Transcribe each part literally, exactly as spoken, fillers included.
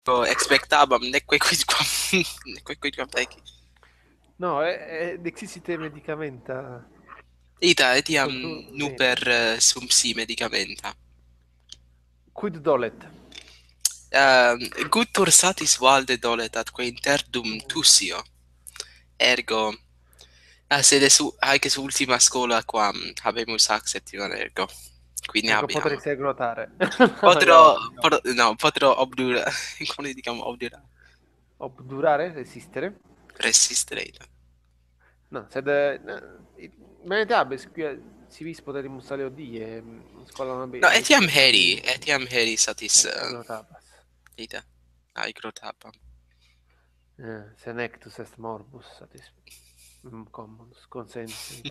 expectabam neque quidquam neque quidquam teci. No, è, è dexisite medicamenta. Ita etiam Cultur bene. nuper uh, sum si medicamenta. Quid dolet? Uh, guttur satis valde dolet atque interdum tussio. Ergo ah, sed su haec su ultima scola quam habemus hac septimam ergo. Quindi Ecco, abbiamo. potresti nuotare. Potro, No, no. pot- no, potro obdura, come diciamo obdura, Obdurare, resistere. resistere ita. No, sed eh, menete abes qui si vis poterimus stare odie in scuola non No, bene, etiam etiam heri, odie. etiam heri satis uh, Ego tapas. ita. Ai grotapam. Eh, senectus est morbus satis mm, commodus consensens.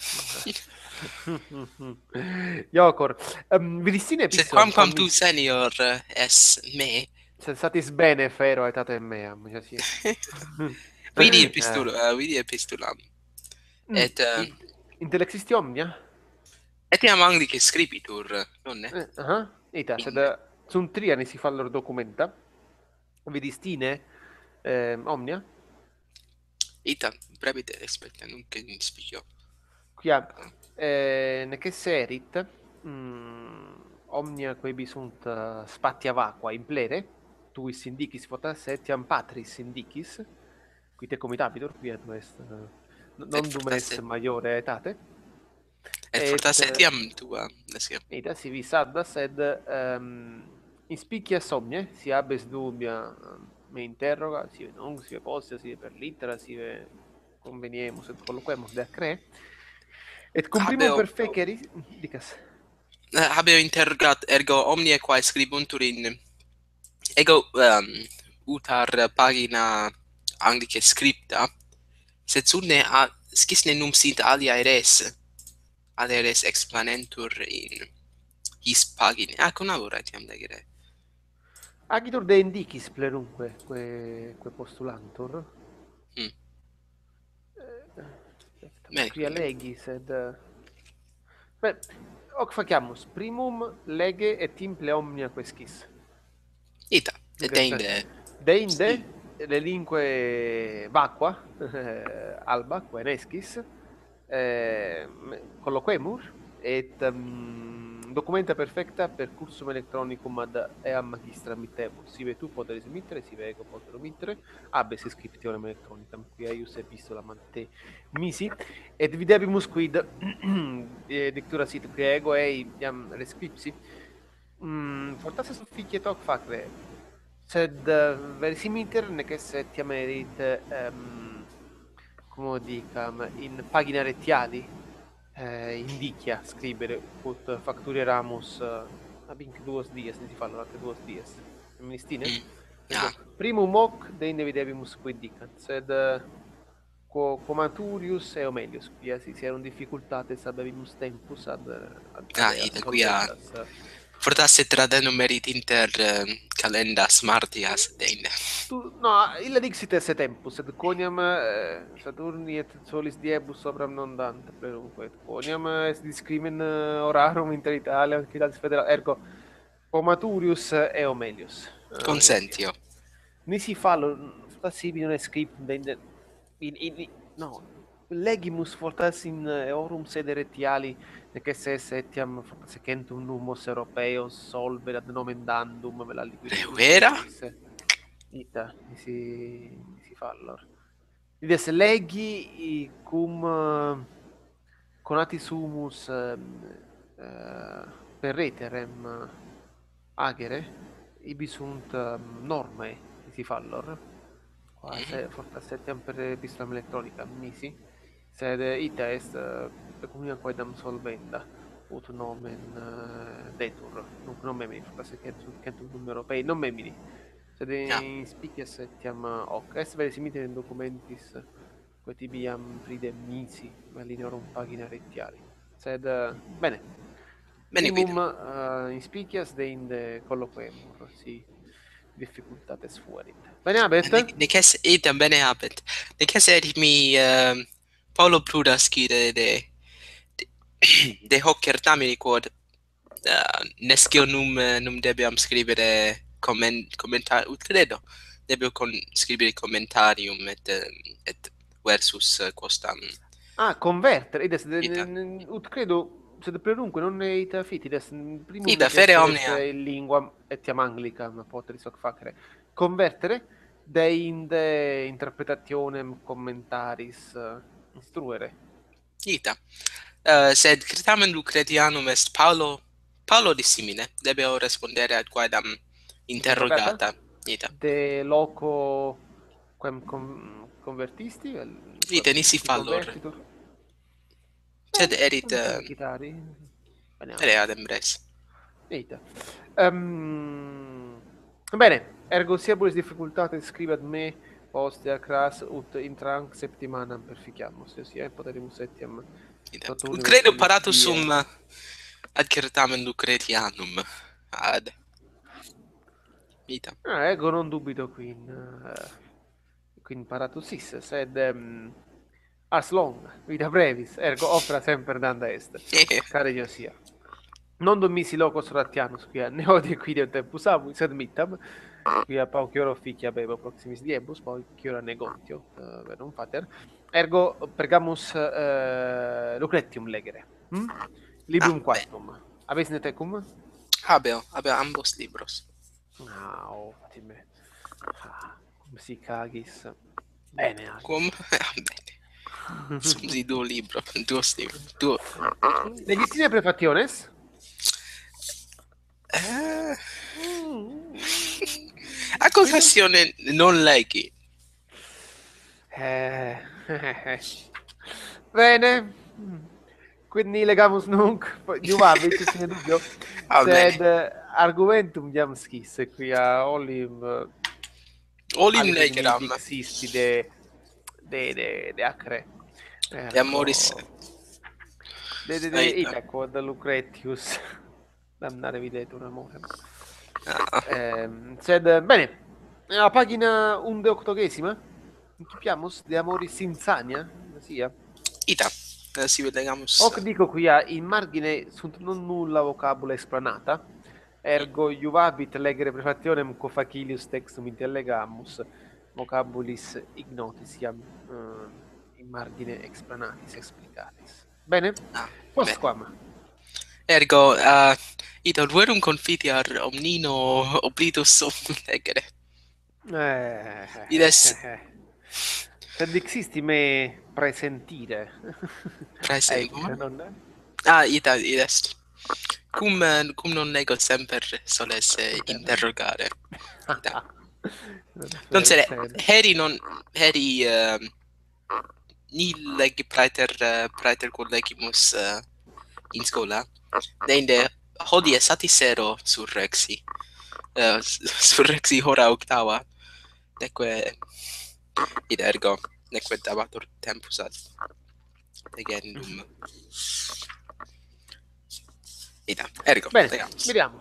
Iocor. Um, Vidistine Sed epistolum quamquam tu convinci. senior uh, es me, Sensatis bene fero aetate meam, ja siet. vidi Eh. epistula, uh, vidi epistulam. Mm. Et uh, In- Intellexisti omnia? etiam anglice scribitur, nonne? Eh, aha. Ita, sed In sunt triani si fallor documenta. Vidistine eh, omnia? ita brevite respecta nunc in spicio. Quia eh, neque erit mm, omnia quae sunt uh, spatia vacua in plere, tuis indicis potas etiam patris indicis, qui te comitabitur, quia tu est uh, Et non est fortasse, maiore aetate, et et fortasse uh, etiam tua, nescio. ita si vis addas, sed um, inspicias omne, si habes dubia um, me interroga, sive nunc, sive postea, sive per littera, sive conveniemus et colloquemus de accre, et cum primum Habeo perfeceris, dicas, uh, habeo interrogat ergo omnia quae scribuntur in ego um, utar pagina anglice scripta, sed sunne a scisne num sint alia res, alia res explanentur in his pagine. Ah, con lavora etiam legere. agitur de indicis plerunque, que, que postulantur, Hmm. eh, Bene, quia quindi. legi, sed... Beh, hoc faciamus, primum lege et imple omnia quescis. Ita, et Dicas, deinde. deinde relinque vacua, alba, quae nescis, eh, colloquemur, et um, documenta perfecta per cursum electronicum ad eam magistra mittebus. Sive tu poteris mittere, sive ego potero mittere, habes scriptionem electronicam, quia eius epistolam ante te misi, et videbimus quid eh, dictura sit, quia ego ei iam rescripsi, mm, fortasse sufficiet hoc facere, sed uh, verisimiter nec esse etiam erit um, como dicam in pagina retiali eh, indicia scribere ut factureramus uh, ab inc duos dies ne si fallo ante duos dies ministine Mm. ergo Ah, primum hoc deinde videbimus quid dicant, sed uh, quo comaturius e Omelius quia si erunt difficultates habebimus tempus ad ad, ad ah, eas ita quia solvendas. fortasse tradenum merit inter uh, calendas martias deinde. Tu, no, illa dixit esse tempus, sed quoniam eh, Saturni et solis diebus sopra non dante plerunque, et quoniam est discrimen eh, orarum inter Italia et citatis federal, ergo Pomaturius e Omelius. Uh, Consentio. nisi fallo, fortas sibi non est scriptum deinde, in, in, in, no, legimus fortas in eorum sede retiali, nec esse esse etiam fortas centum numos europeos solver ad nomendandum vela liquiditur Vera? quis ita nisi nisi fallor. Ides legi cum uh, conati sumus uh, uh, per reterem uh, agere ibi sunt um, normae nisi fallor qua Mhm. se fortas etiam per epistolam electronica nisi sed ita est uh, pecunia quaedam solvenda ut nomen uh, detur nunc non memini fortas centum, centum numero europei non memini sed Ja. in spicias etiam hoc est verisimiliter in documentis quae tibiam pridem nisi linearum pagina retiali sed uh, bene Bene primum quidem. uh, in spicias deinde colloquemur si difficultates fuerit bene habet. Nec, nec esse item bene habet. Nec esse erit mi um, Paulo Prudasci de de, de hoc certamini quod uh, nescio num, num debiam scribere comment commentar ut credo debeo con scrivere commentarium et et versus quostam Ah, convertere. Ides, de, ita n- ut credo, sed plerunque non ne ita fitides, primum ita nec fere est omnia in lingua etiam anglicam poteris hoc facere. Convertere, deinde interpretationem commentaris uh, instruere. ita uh, sed critamen Lucretianum est Paulo Paulo dissimile debeo respondere ad quaedam Interrogata? interrogata ita De loco quem con, convertisti? El- ita Quem nisi nisi fallor convertitur? sed Bene, erit non uh, chitari. Bene, ere adembres ita. Ehm, bene, ergo siabulis difficultate scribat me postea cras ut intrant septimanam perficiamus, sia poterimus etiam ita toto ut universo credo paratus die. sum uh, ad certamen Lucretianum ad ita Ah, ego non dubito quin uh, quin paratus is, sed um, as long vita brevis, ergo opera semper danda est. Care Iosia. Non domisi locos ratianus, quia ne odie quidem tempus amui, sed mittam, quia pauciora officia bebo proximis diebus, pauciora negotio, uh, verum pater. Ergo pregamus uh, Lucretium legere. Hm? ah Librum bene quartum. Habes ne tecum? habeo habeo ambos libros Ah, ottime. Ah, cum si cagis. Bene, cum Alice. bene sum si duo libro duos libro duo Legitime prefationes? eh Mm. accusazione non leggi Eh, bene, quindi legamus nunc, iuvabit, sine dubio, ah sed bene eh, argumentum jam scisse, quia olim uh, olim aliquid mi legeram dixisti de, de, de, de acre, de amoris ergo, de, de, de, aita ita quod Lucretius, damnare videtur amorem. ah, Ehm, sed, bene, a pagina undecoctogesima, Incipiamus de amoris insania, sia. ita eh, si legamus Hoc dico quia in margine sunt non nulla vocabula explanata, ergo iuvabit legere prefationem quo facilius textum intellegamus, vocabulis ignotis iam uh, in margine explanatis explicatis. Bene? ah bene Postquam. ergo uh, ita verum confitiar omnino oblitus sum legere Eh, ides sed dixisti me presentire. Eic, praesempum non? ah ita ides cum eh, cum non nego semper soles eh, interrogare ita non sere heri non heri uh, ni legi praeter uh, praeter quod legimus uh, in schola deinde hodie satisero surrexi uh, surrexi hora octava neque id ergo neque dabatur tempus ad legendum ida ergo Bene, legamus vediamo.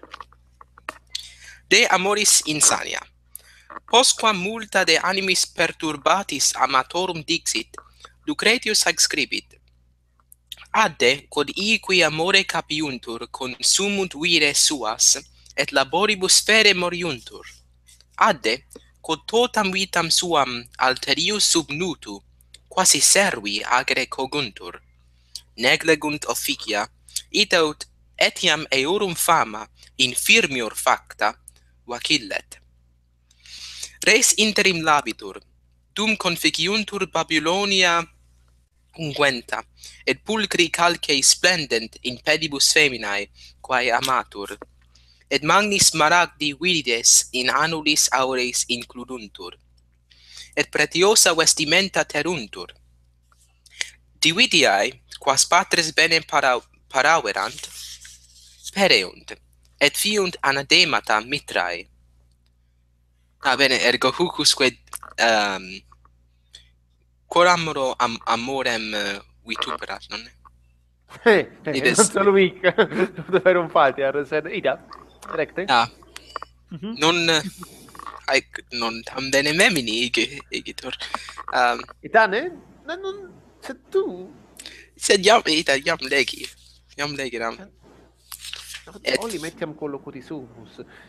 de amoris insania postquam multa de animis perturbatis amatorum dixit Lucretius hac scribit adde quod iqui amore capiuntur consumunt vire suas et laboribus fere moriuntur adde quod totam vitam suam alterius subnutu quasi servi agere coguntur neglegunt officia itaut etiam eorum fama infirmior facta vacillet res interim labitur dum conficiuntur Babylonia unguenta et pulchri calcei splendent in pedibus feminae quae amatur et magni smaragdi virides in annulis aureis includuntur et pretiosa vestimenta teruntur dividiae quas patres bene para paraverant pereunt et fiunt anademata mitrae ah bene ergo hucusque um, quod amoro am amorem uh, vituperat non Eh, eh, non ides solo weak, per un faltiar, sed ida, recte. ah Mhm. non haec non tam bene memini ige igitur um Itane? Non, non, sed tu, sed iam ita iam legi iam legeram et oli mettiam collocuti sumus.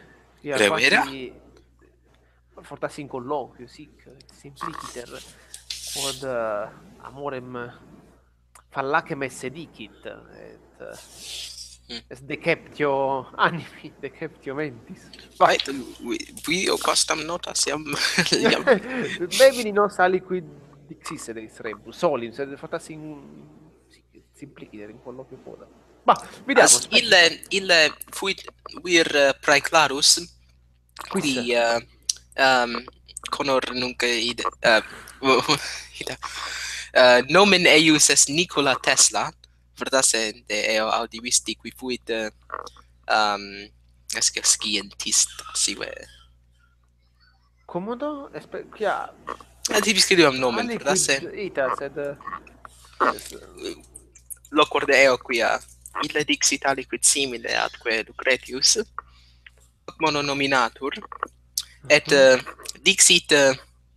Quia Revera? quasi fortas in colloquio, sic, et simpliciter, quod uh, amorem fallacem esse dicit, et uh, Mm. es deceptio animi, deceptio mentis. Va. Right, vi, vi o costam notas iam, iam. Bevini nos aliquid dixisse deis rebus, solim, sed fortas in simpliciter in colloquio quoda. Va, vediamo, As ille, ille fuit vir uh, praeclarus, Quis? qui uh, um, conor nunc ide, uh, ida, uh, nomen eius est Nikola Tesla, verdasse de eo audivisti qui fuit uh, um, esque scientist, sive. Commodo? Espe- quia Uh, tibi scriviam nomen, aliquid verdasse ita, sed es- loquor de eo quia ille dixit aliquid simile atque Lucretius, mono nominatur, et uh, dixit uh,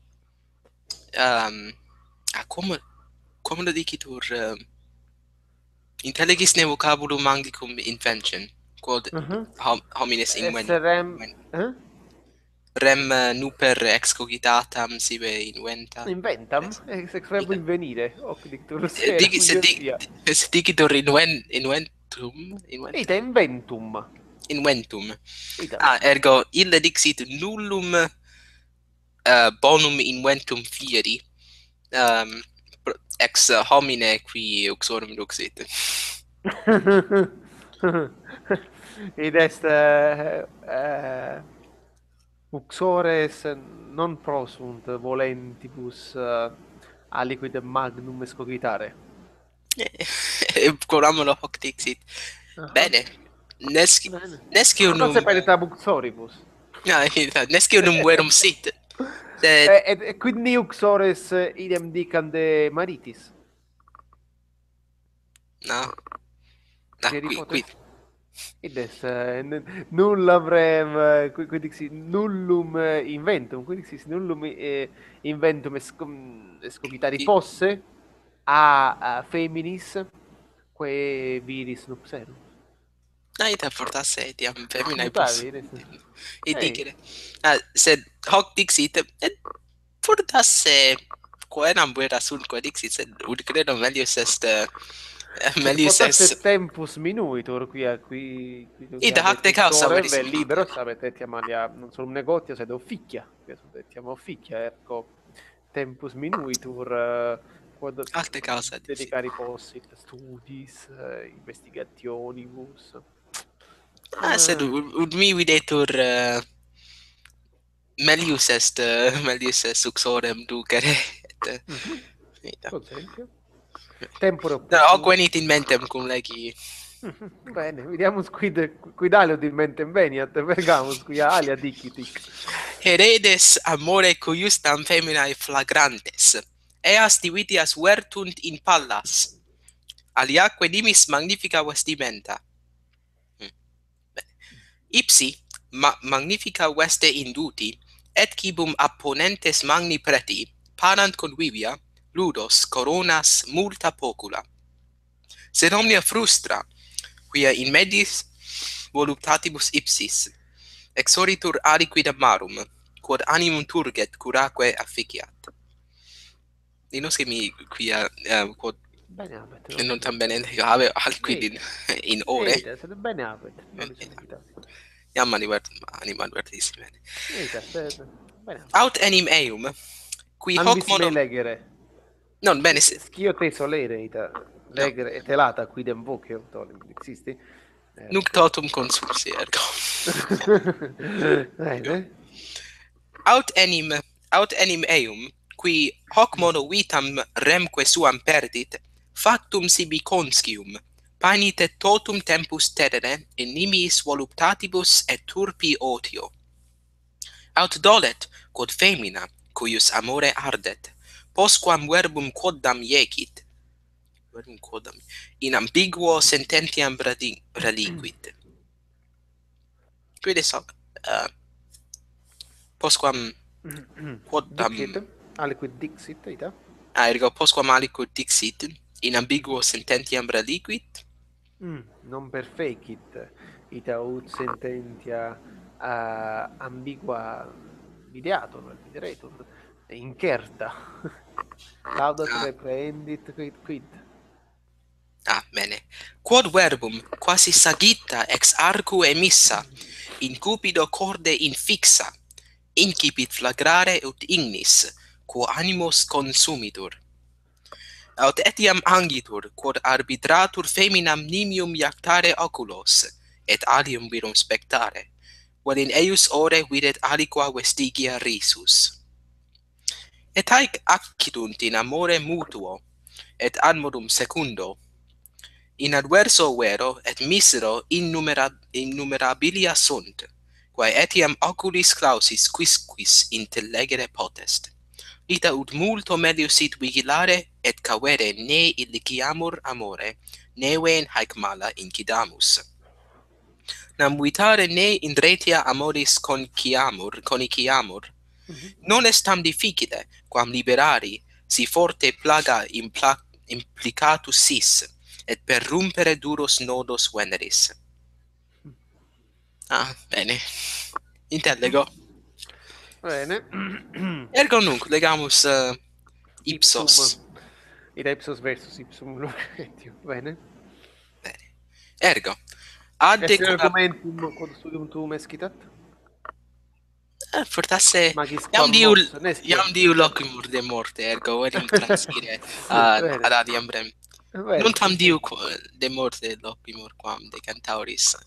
um, ah, cum cum lo dicitur uh, intelligis ne vocabulum anglicum invention, quod Mhm. hom, homines invent, esse rem eh? rem uh, nuper excogitatam sive inventa. Inventam? Ex ex verbo Ita. invenire, hoc dicturus Eh, era, Dici, se, di, sia. se dicitur inven, inventum, inventa, Ita inventum. inventum. Ita. Ah, ergo ille dixit nullum uh, bonum inventum fieri, um, pro- ex uh, homine qui uxorum duxit. Id est uh, uh, uxores non prosunt volentibus uh, aliquid magnum escogitare. Coramolo hoc dixit. Aha. Bene. Nesci, Bene. nesci unum, Forse per etab uxoribus. ah, nesci unum verum sit. Sed, E, et, et quid ni uxores eh, idem dicande maritis? no. Ah, Che qui, qui. ripotes? Id est uh, n- nullum rem, uh, qui, qui dixi nullum uh, inventum, qui dixi nullum uh, inventum escom, escogitari I- posse a, a feminis quae viris nupserum. Naita fortasse etiam feminae Mutavi, poss. id est. I Ei. dicere. Ah, sed hoc dixit, et fortasse quoenam vera sunt quo dixit, sed ut credo melius est, uh, melius Fortasse est, tempus minuitur quia qui qui ida hac de causa veris veris libero sabet etiam alia non solum negotio sed officia, quia sunt etiam officia ergo tempus minuitur uh, quod hac de causa dixit. dedicari possit studis uh, investigationibus. Ah, sed ut, ut mi videtur uh, melius est, uh, melius est uxorem ducere, et, uh, Mhm. ida. Ad esempio. Tempore No, opportuno. hoc venit in mentem cum legi. Mhm. Bene, vediamus quid quid alio di mentem veniat, vergamus quia alia dicitic. Heredes amore cuiustam feminae flagrantes, eas divitias vertunt in pallas, aliaque nimis magnifica vestimenta. Hmm. Bene. Ipsi ma magnifica veste induti, et cibum apponentes magni preti, parant convivia, ludos, coronas, multa pocula. Sed omnia frustra, quia in medis voluptatibus ipsis, exoritur aliquid amarum, quod animum turget curaque afficiat. Dinos che mi quia, uh, quod Bene abet. non tam bene have aliquid in, in ore, Eita, sed bene abet. Non Eita. necessitas. iam manivert, animal vertissime. Eita, sed bene abet. Aut enim eum, qui hoc Ambis mono... me legere. Non, bene, se... Schio te solere, ita. Legere, et elata quidem vocio, tolim, existi. Nunc totum consulsi, ergo. Bene. Aut enim, aut enim eum, qui hoc mono vitam remque suam perdit, factum sibi conscium, panit et totum tempus terere in nimiis voluptatibus et turpi otio. Aut dolet, quod femina, cuius amore ardet, postquam verbum quoddam iecit, verbum quoddam, in ambiguo sententiam radi- reliquit. Quid est hoc? Uh, postquam quoddam... Dixit, aliquid dixit, ita. Ah, ergo postquam aliquid dixit, in ambiguo sententiam reliquit? Mm, non perfecit, ita ut sententia uh, ambigua videator, videator, incerta. Laudat Ah, reprehendit quid quid. ah, bene. Quod verbum quasi sagitta ex arcu emissa, in cupido corde infixa, incipit flagrare ut ignis, quo animos consumitur. Aut etiam angitur, quod arbitratur feminam nimium iactare oculos, et alium virum spectare, quod in eius ore videt aliqua vestigia risus. Et haec accidunt in amore mutuo, et ad modum secundo, in adverso vero et misero innumera, innumerabilia sunt, quae etiam oculis clausis quisquis intellegere potest. Ita ut multo melius sit vigilare et cavere ne illiciamur amore, neven haec mala incidamus. Nam vitare ne in retia amoris coniciamur, coniciamur, Mhm. non est tam difficile, quam liberari, si forte plaga impla, implicatus sis, et per rumpere duros nodos veneris. Ah, bene. Intellego. Bene. Ergo nunc, legamus uh, ipsos. Ipsum. Id ipsos versus ipsum lucretium. Bene. Bene. Ergo. Ad Est in quod argumentum quod studium tuum escitat? eh, fortasse Magis iam quam diu mors nescio. iam diu locumur de morte, ergo verim transire ad Bene. ad adiam rem. Bene. Non tam diu de morte locumur quam de cantauris.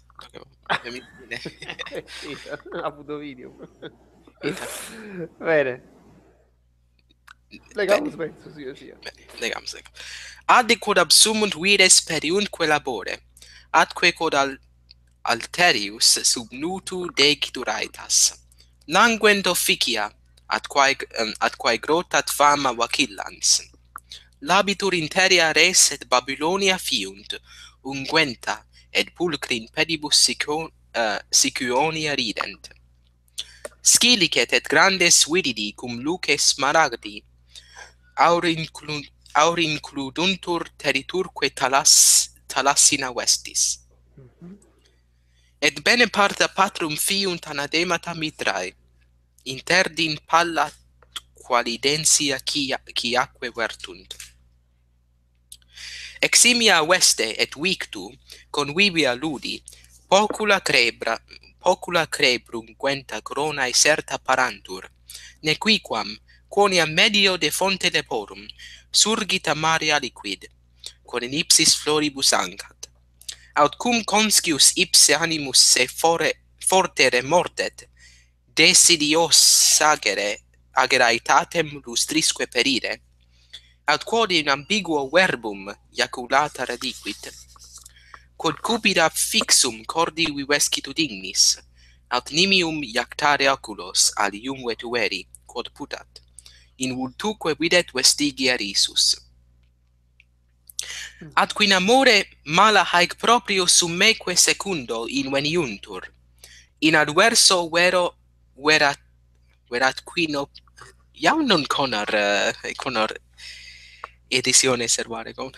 Ita, apud Ovidium. Ita. Bene. Legamus versus io sia. Bene, legamus ego. Ad quod absumunt vires periunque labore, atque quod al alterius sub nutu deciduraitas. Languent officia, atquae, um, atquae grotat fama vacillans. Labitur interia res et Babylonia fiunt, unguenta, et pulcrin pedibus sico, uh, Sicyonia rident. Scilicet et grandes vididi cum luces smaragdi, aur, inclu, aur includuntur territurque talas, talassina vestis. Mhm. Et bene parta patrum fiunt anademata mitrae, interdin palla qualidensia quiaque vertunt. Eximia veste et victu, convivia ludi, pocula crebra, pocula crebrum quenta coronae certa parantur, nequiquam, quoniam medio de fonte leporum, surgita marea liquid, quod in ipsis floribus ancat. Aut cum conscius ipse animus se fore, forte remortet, desidios sagere ageraitatem lustrisque perire, aut quod in ambiguo verbum iaculata radiquit, quod cupida fixum cordi vivescitud ignis, aut nimium iactare oculos aliumve tueri, quod putat, in vultuque videt vestigia risus. Atque in amore mala haec proprio summeque secundo inveniuntur, in adverso vero verat, verat quino, iam non conor, uh, conor editione servare con.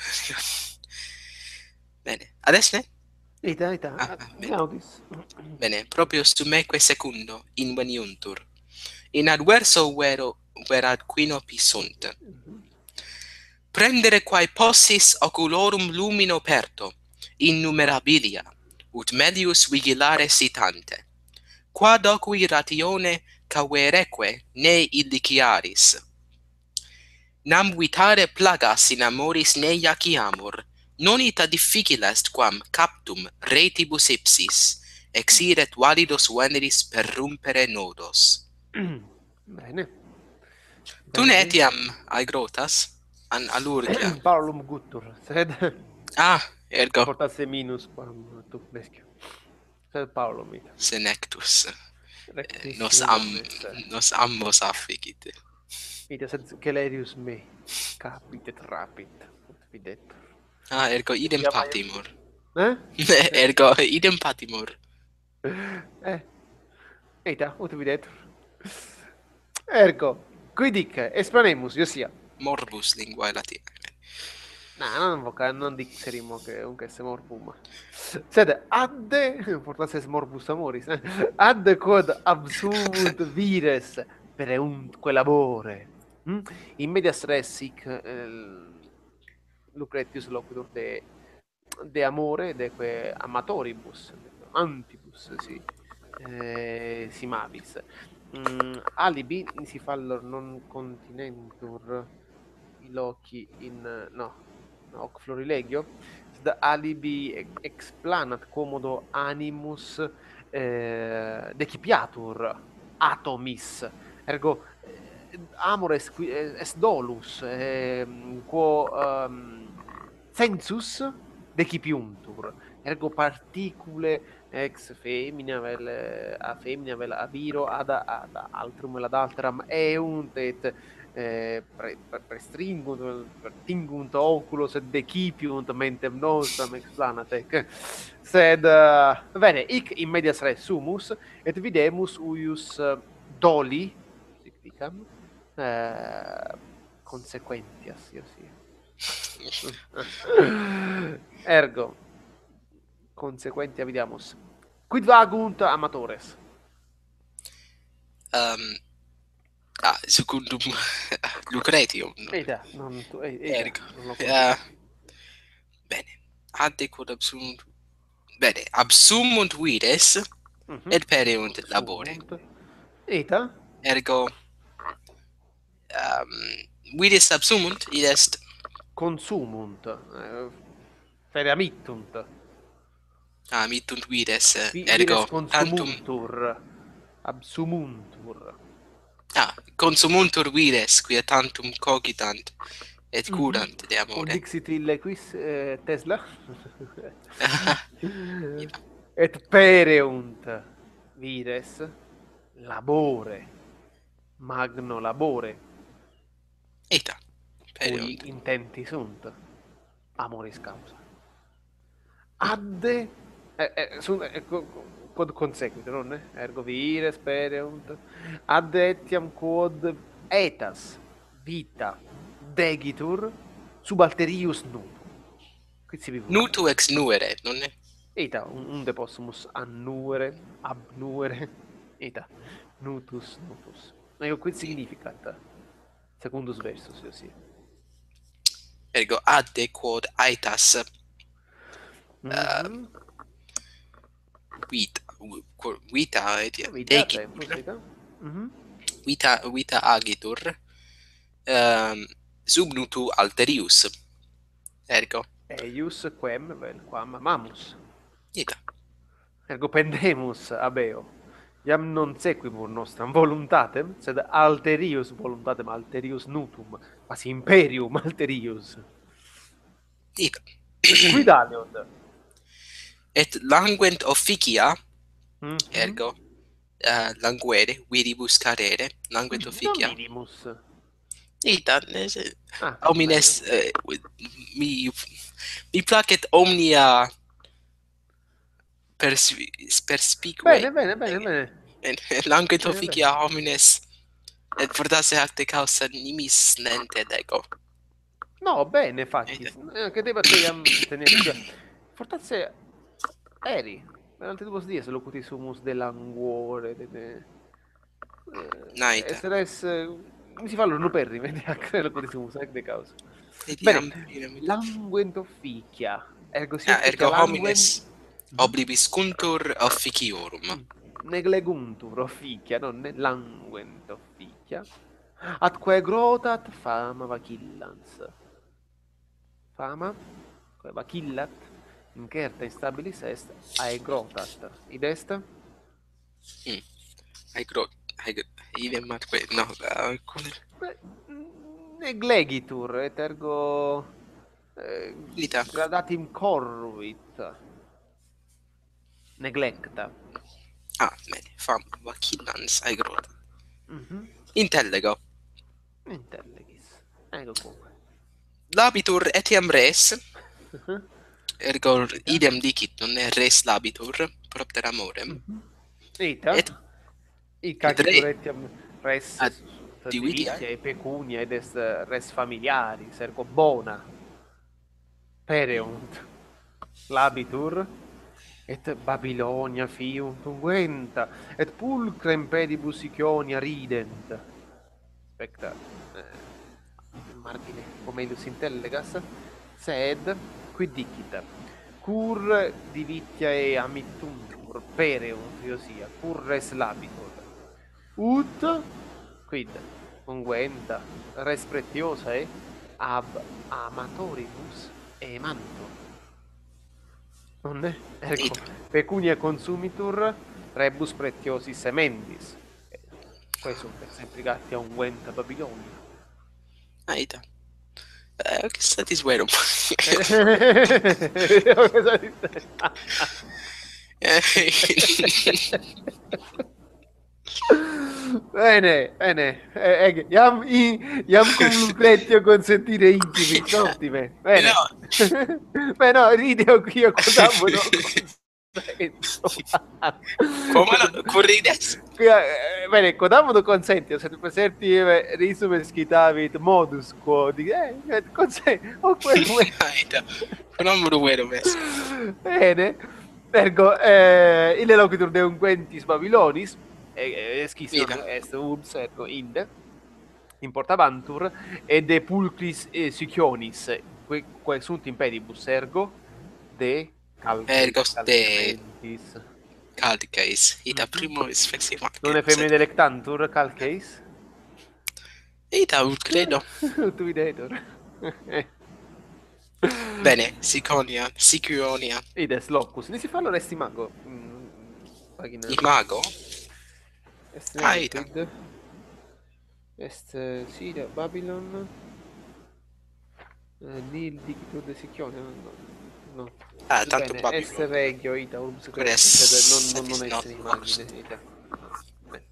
Bene, adesso ne? Ita, ita. Ah, bene. Audis. Bene, proprio summeque secundo inveniuntur. In adverso vero verat quinopi sunt. Prendere quae possis oculorum lumino perto, innumerabilia, ut medius vigilare citante. Quad ocui ratione cavereque ne illiciaris. Nam vitare plagas in amoris ne iaciamur, non ita difficile est quam captum retibus ipsis, exiret validos veneris per rumpere nodos. Bene. Tu ne Bene. etiam aegrotas? An alurgia. Paulum guttur, sed Ah, ergo portasse minus quam tu nescio. Sed Paulum ita. senectus. Rectis Nos am omnes. nos ambos afficit. Ita sed celerius me capit et rapit. Ut videtur. Ah, ergo idem Etiam patimur. Eh? Ergo idem patimur. Eh. Ita, ut videtur. Ergo, quid dice, explanemus, iosia. Morbus linguae latinae. No, non voca, non dixerimo che un che se morbum. Sed adde, fortasse morbus amoris, eh? Adde quod absunt vires pereuntque labore. Mm? In medias res sic eh, Lucretius loquitur de, de amore, de que amatoribus, antibus, si, eh, si mavis. Mm, alibi si fallor non continentur i loci in no, hoc florilegio, sed alibi ex- explanat commodo animus eh, decipiatur atomis, ergo eh, amores qui est dolus, eh, quo um, sensus decipiuntur, ergo particule ex femina vel a femina vel a viro ad ad altrum vel ad alteram eunt et eh, pre, pre, prestringunt, tingunt oculos et decipiunt mentem nostram explanat ec. Sed uh, bene, hic in medias res sumus et videmus uius uh, doli, sic dicam, eh, consequentias, io sì. Ergo, consequentia vidiamus. Quid vagunt amatores? Um, ah, secundum Lucretium. Eita, non tu, e- eita, Ergo. non lo Uh, conosco. bene. Adde quod absumunt. Bene. Absumunt vires Mhm. et pereunt labore. Sumunt. Eita, Ergo. Um, vires absumunt, id est. consumunt, eh, fereamittunt, Ah, mittunt vires. Vi- vires Ergo. Tantum. consumuntur, absumuntur. Ah, consumuntur vires, quia tantum cogitant et Mhm. curant de Cum amore. dixit ille quis eh, Tesla? Ida. Et pereunt vires labore, magno labore, Ita. cui Pereunt. intenti sunt, amoris causa. Adde, eh, eh, sunt, eh, co- co- quod consequit, non? eh? Ergo vires pereunt, adde etiam quod etas vita degitur subalterius nutum. Quid sibi vult? Nutu ex nuere, nonne? Eta, un- unde possumus annuere, abnuere, eta, nutus, nutus. Ego, quid significat? Secundus versus, io sì. Ergo adde quod aetas Mhm. vita quo- vita etiam Vita, tempus, degitur eta. Mhm. vita vita agitur um, sub nutu alterius. Ergo Eius quem, vel, quam amamus. ita. Ergo pendemus abeo. Iam non sequimur nostram voluntatem, sed alterius voluntatem alterius nutum, quasi imperium alterius. Ita. Quid aliot? Et languent officia, Mhm. ergo uh, languere viribus cadere, languent Non officia. minimus. Ita, nes- Ah, homines bene. eh, mi mi placet omnia perspi perspique Bene, bene, bene, bene. languent Bene, bene. officia homines et fortasse acte causa nimis nente ego. No, bene, facis. Ita. Eh, che deba te iam tenere qui. Fortasse eri. Verante dubos dies locuti sumus de languore, de... de... Eh, Naita. Eseres... eh, mi si fa lo nuperri, vedi, ac locuti sumus, ec de causa. Bene, Etiam pyramid. languent officia. Ergo si Ah, officia ergo languent... homines Mhm. oblibis cuntur officiorum. Mm. Negleguntur officia, non ne languent officia. Atque grotat fama vacillans. Fama, quae vacillat, incerta instabilis est, aegrotat. Id est? Mm. Ai gro ai idem atque no, uh, cum Beh, mm, neglegitur, et ergo eh, ita. gradatim corruit. Neglecta. Ah, bene, fam vacillans ai grota. Mhm. Intellego. Intellegis. Ego quoque. Labitur etiam res, Mhm. ergo Ita. idem dicit, non è res labitur, propter amorem. Mhm. Ita. Et Hic et re agitur etiam res ad sunt dividia. delicia e pecunia, ed est res familiaris, ergo bona. pereunt labitur, et Babilonia fiunt unguenta, et pulcrem pedibus Iconia rident. Specta eh, margine Pomelius intellegas, sed quid dicita? Cur divitiae amittuntur pereunt iosia, cur res labitur. Ut quid unguenta res pretiosae ab amatoribus emantur. Nonne? Ergo, Ita. pecunia consumitur rebus pretiosis semendis. Quae sunt exempligati a unguenta Babilonia. Ah, ita. Eh, che statis verum. Bene, bene. Eh, eh, iam, i, iam cum Lucretio consentire intimis, ottime. Bene. No. Beh, no, rideo qui io quodammo no consento. Come no? Corrides? Eh, bene, quodammo no consentio, sed preserti risum escitavit modus quo di eh, consent. Oh, quel Aita. Fenomeno verum est. Bene. Ergo, eh, ille loquitur de unguentis Babilonis, esquis non Ita. est urbs, ergo inde, importabantur, et de pulcris eh, Sicionis, que, quae sunt impedibus, ergo, de Ergo calces, de calcementis. calceis. Ita Mhm. primo is fleximat. Non è femine delectantur, calceis? Ita, ut credo. Tu videtur. Bene, Siconia, Sicurionia. Ides locus. Nisi fallo resti mago. Mm, pagina. Imago? Est Ah, ita. quid? Est eh, Siria, Babylon. Eh, nil dicitur de Sicionia. No, no, no. Ah, tanto Bene, Babylon. est regio ita urbs Quid est crescit, non non non satis essere noctus. immagine ita. Bene.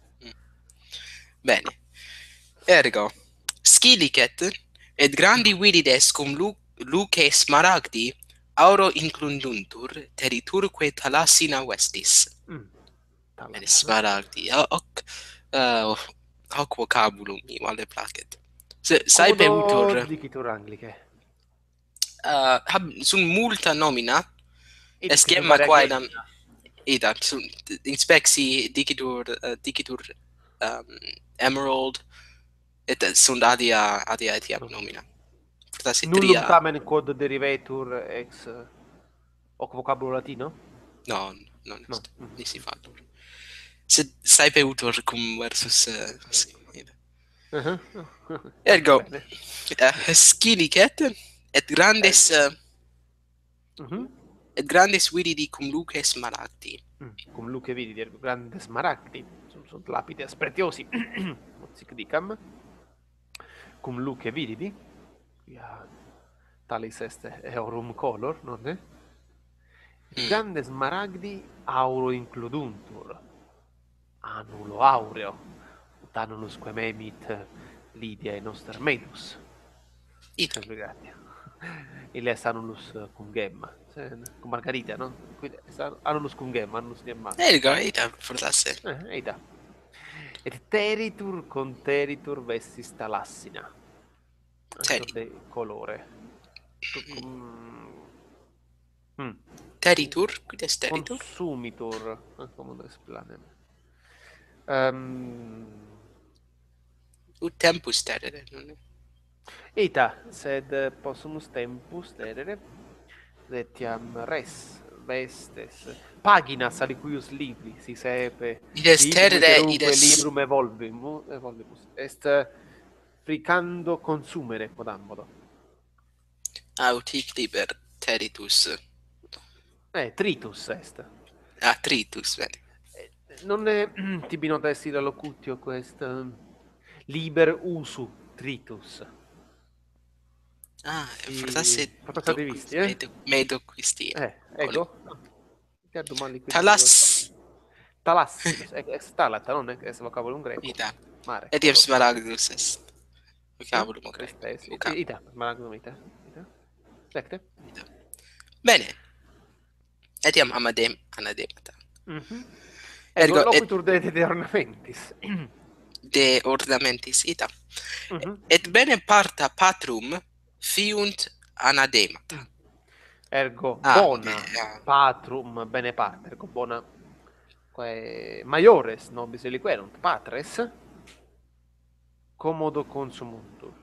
Bene. Ergo, scilicet et grandi virides cum lu luce smaragdi auro inclunduntur territurque thalassina vestis. Mm. Tala. Bene, smaragdi. O- Hoc, uh, hoc vocabulum mi vale placet. Se, sae Quomodo peutur, dicitur Anglice. uh, hab, sunt multa nomina, Ita esgemma varia quae nam, genera. ida, sunt, in spexi dicitur, uh, dicitur um, emerald, et sunt adia, adia etiam nomina. Fortasse Nullum tria, tamen quod derivetur ex eh, hoc vocabulo latino? no, non No. est, nisi fatur. Sed sae peutur cum versus, uh, ida. Uh-huh. Ergo, Bene. uh, scilicet, et grandes, uh, Mhm. et grandes viridi cum luces smaragdi. Mm. Cum luce vidi, ergo grandes smaragdi, sunt, sunt lapides pretiosi, ut sic dicam. Cum luce vididi, quia talis est eorum color, nonne? Mm. Grandes smaragdi auro includuntur, annulo aureo, ut annulus quem emit Lydia e noster medus. Ita. Gratia. Ille est annulus cum gemma, se- cum Margarita, no? Quid est annulus cum gemma, annulus gemma. Ergo, ita, fortasse. Eh, eita. Et teritur conteritur vestis thalassina. Teri. Anche de colore. Cum... Mm. Teritur? Quid est teritur? Consumitur. Commodus planem. Um, Ut tempus terere, non è? Ita, sed possumus tempus terere, etiam res, vestes, paginas alicuius libri, si sepe, Ides librum terere, iterumque ides... librum evolvimus, evolvimus, est fricando consumere, quodammodo. Aut hic liber teritus. Eh, tritus est. Ah, tritus, bene. Eh, Non è tibi nota est ida locutio quest um, liber usu tritus. Ah, Si- fortasse... fortasse doc- visti, eh? medo- Medo quisti. Eh, ego. Interdu mali quid Talas... Talassinus, ex talata, non est vocabulum greco. Ita. Mare. Etiam smaragdus est. Vocabulum Est, greco. est, Vocab- ita, smaragdum ita. Ita. Lecte. ita. Bene. Etiam amadem anademata. Mhm. Ergo, Ergo, et- loquitur de, de, de ornamentis. De ornamentis ita. Mhm. Et bene parta patrum fiunt anademata. Ergo Ah, bona eh, patrum bene parte, ergo bona quae maiores nobis reliquerunt patres commodo consumuntur.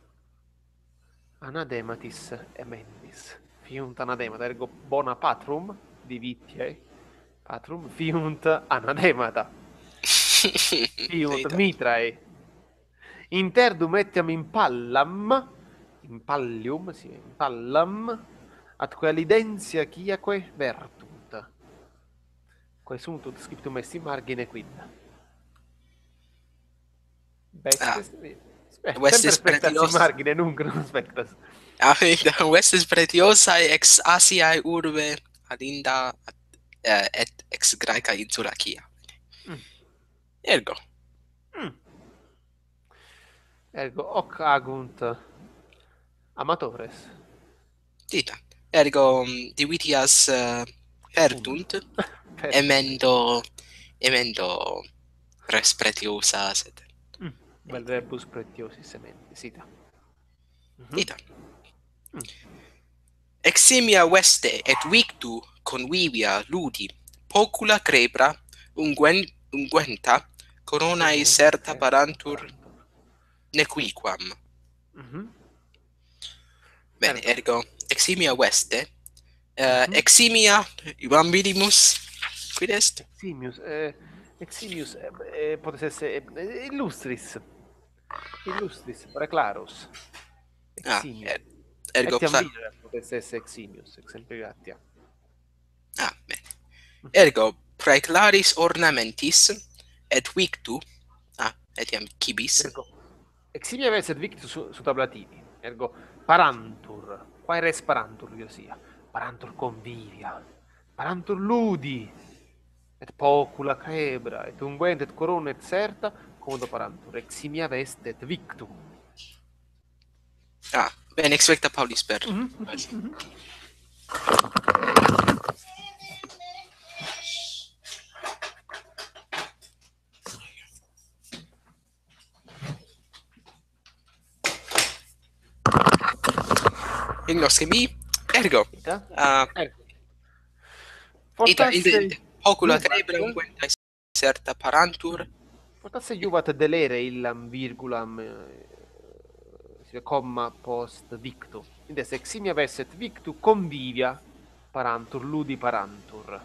Anadematis emendis. Fiunt anademata, ergo bona patrum divitiae patrum fiunt anademata. Fiunt Ita. mitrae. Interdum etiam in pallam, in pallium, sì, in pallam, atque alidentia quiaque vertunt. Quae sunt ut scriptum est in margine quid. Ah, Vestes, Spe- sempre vestes spectas in pretios. margine, nunc non spectas. Ah, ita, vestes pretiosae ex Asiae urbe alinda eh, et ex Graeca insula Chia. Mm. Ergo. Mm. Ergo hoc agunt amatores. Ita. Ergo um, divitias uh, pertunt, Pertunt. emendo, emendo res pretiosa, sed. Mm. Vel rebus pretiosis sementis, ita. Mhm. Ita. Mm. Eximia veste et victu convivia ludi, pocula crepra, unguen, unguenta, coronae Corona certa certa parantur parantur. nequiquam. Mhm. Bene, Ergo. ergo, eximia veste, uh, Mhm. eximia, iam vidimus, quid est? Eximius, eh, eximius, eh, eh, potes esse eh, illustris. Illustris, preclaros. Ah, Eximius. er, ergo, Etiam pla... videre potes esse eximius, exempli gratia. Ah, bene. Mhm. Ergo, praeclaris ornamentis, et victu, ah, etiam cibis, Ergo, eximia ves et victus su, sut ablatini. Ergo, parantur. Quae res parantur, io sia? Parantur convivia. Parantur ludi. Et pocula crebra, et unguent, et corona, et certa, commodo parantur. Eximia vest et victu. ah, bene, expecta Paulis per. Mhm, mhm, mhm. Ignosce mi, ergo, Ita? ah, Ergo. ita, Fortasse inde, pocula iuvat, crebra, unguenta certa parantur, fortasse iuvat delere illam virgulam eh, sia comma post victu. Indes eximia vesset victu convivia parantur, ludi parantur.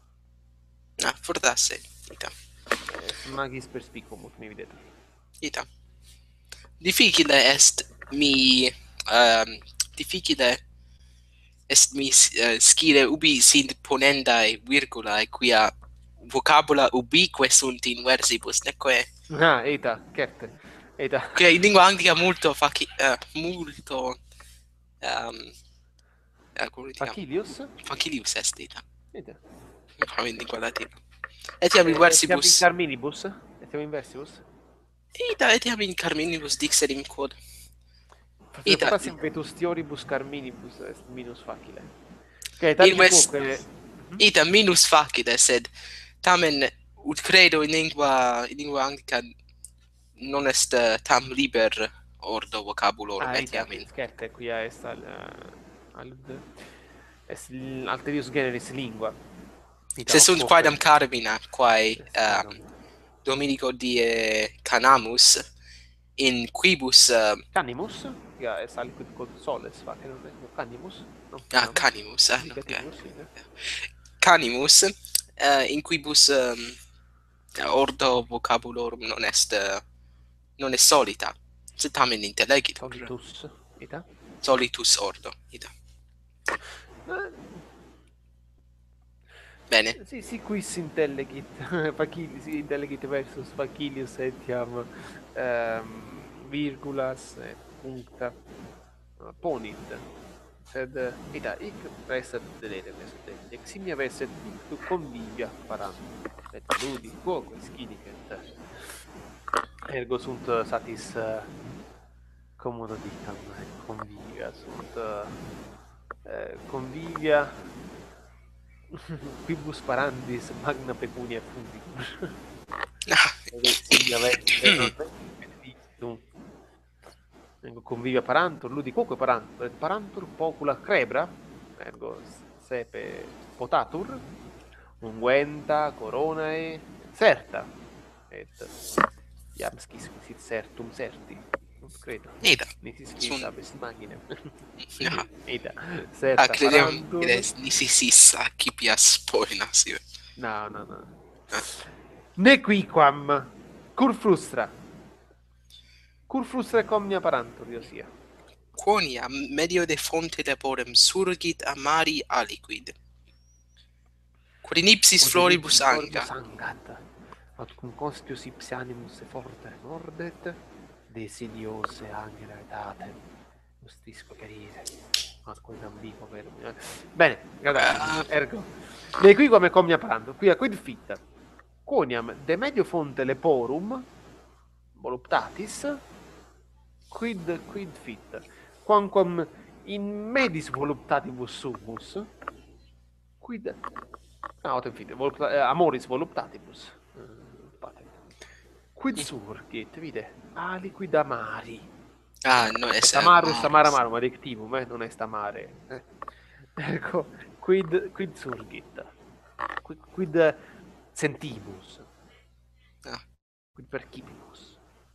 ah, fortasse, ita, Es magis perspicum, ut mi videte. ita. Difficile est mi, um, difficile est mi uh, scire ubi sint ponendae virgulae quia vocabula ubique sunt in versibus, neque, Ah, eta, certe. Eta. quia in lingua anglica multo faci, uh, multo, um, uh, come lo diciamo? Facilius? Facilius est, ita, Eta. no, in lingua latina. Etiam in Eh, etiam in versibus, carminibus? Etiam in versibus? ita, etiam in carminibus dixerim quod, ita, Fortasse vetustioribus carminibus est minus facile. Ok, in tanti ves, quoque... ita minus facile, sed tamen ut credo in lingua, in lingua anglica non est uh, tam liber ordo vocabulorum Ah, ita, etiam in. scerte, quia est al... Uh, alud... Est l- alterius generis lingua. Ita, Se hoc sunt quoque... quaedam carmina, quae Est um, verum. Dominico die canamus, in quibus, uh, Canimus? Quia est aliquid quod soles face, non est? No, canimus? No, ah, canamus. canimus, ah, no, Indicatimus, ita. canimus, uh, in quibus um, ordo vocabulorum non est, uh, non est solita, sed tamen intellegitur. Solitus, ita. Solitus ordo, ita. Eh, Bene. Si, si quis intellegit, Facilius intellegit versus Facilius etiam um, virgulas et puncta uh, ponit. Sed uh, ita, hic restet delere vestet, eximia vesset victu convivia parant, et ludi quoque scilicet. Ergo sunt uh, satis uh, commodo dicam, convivia, sunt uh, uh, convivia quibus parandis magna pecunia fundibus. Eximia veste non victum. convivia parantur, ludi quoque parantur, et parantur pocula crebra, ergo sepe potatur, unguenta, coronae, certa, et iam scisque sit certum certi, non credo, Ida. nisi Sun... scis abis imaginem. Jaha. Ida, Ah, certa credevo parantur. che nisi sis a kipias poinas. Io. No, no, no. Ah. Nequiquam, cur frustra. Cur frustra comnia parantur, io sia. Quonia medio de fonte laborem surgit a mari aliquid. Quod in ipsis floribus Floribus anga. angat. Aut cum conspius ipse animus se forte mordet, desidiose angela etatem. Justisco carire. Ma quid ambico verbo. Bene, guardate, Uh, ergo. Nequiquam e comnia parantur, quia quid fit. Quoniam de medio fonte leporum voluptatis, quid quid fit. Quamquam in medis voluptatibus sumus, quid ah, fit, volupta, eh, amoris voluptatibus, uh, patet. Quid surgit, vide, aliquid amari. ah, no, es Est amarus, amaris. amar amarum, adictivum, eh, non est amare. Eh. Ecco, quid, quid surgit, quid, quid sentimus, Ah. quid percipimus.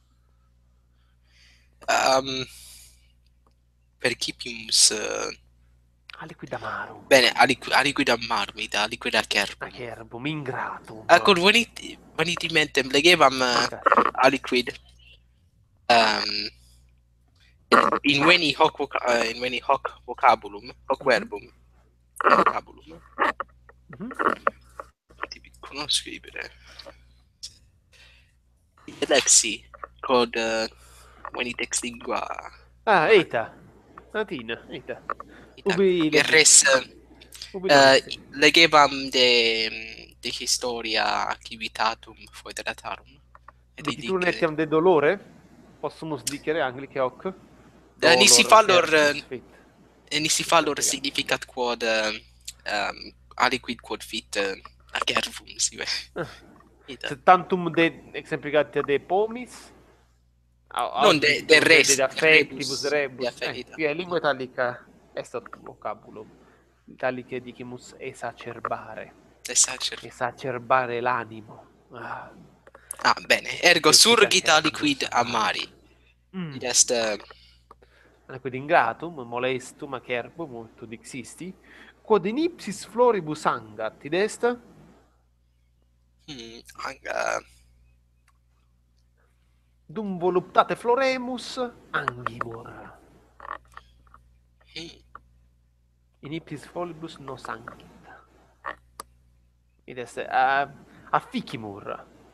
Um, percipimus... Uh... Aliquid amarum. Bene, aliqu aliquid amarum, ita, aliquid acerbum. Acerbum, ingratum. Accord venit, venit in mentem, legevam uh, aliquid. Um, in veni hoc, voca uh, in veni hoc vocabulum, hoc verbum, vocabulum. Mm-hmm. Tibi conosco scrivere. Lexi, quod uh, venit ex lingua. Ah, eta. Latina, eta. Ubi E res Ubi uh, legevam de de historia civitatum foederatarum. Dicitur etiam de dolore, possumus dicere anglice hoc. Uh, nisi fallor uh, nisi fallor significat quod uh, um, aliquid quod fit uh, acervum sive. Ah. Tantum de exemplicatia de pomis, non de de res, de affectibus rebus. De affectibus. Eh, lingua italica est vocabulum. Italice dicimus esacerbare. Esacerbare. Esacerbare l'animo. Ah. Ah, bene. Ergo surgit aliquid amari. Mm. Id est uh... aliquid ingratum, molestum, acerbum, multo dixisti, quod in ipsis floribus angat, id est? Hmm, anga... Dum voluptate floremus angimur. Hmm. In ipsis floribus nos angit. Id est uh, afficimur.